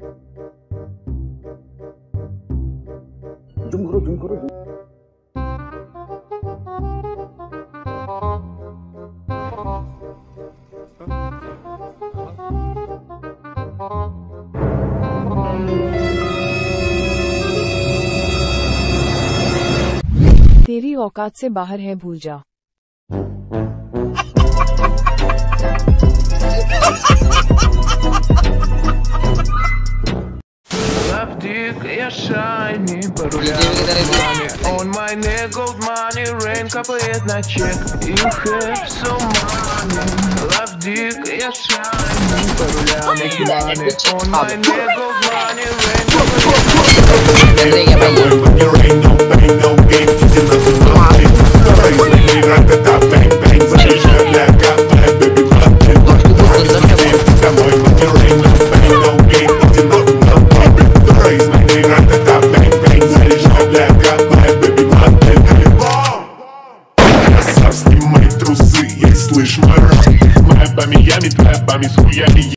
Zoom करो। तेरी औकात से बाहर है, भूल जा। Я shiny, по рулям on my neck, gold money, rain капает на чек. You have so money, love dick, я shiny, по рулям money, on my neck, gold money, rain Снимай трусы, я слышу, моя бами ями, твоя бами с хуями.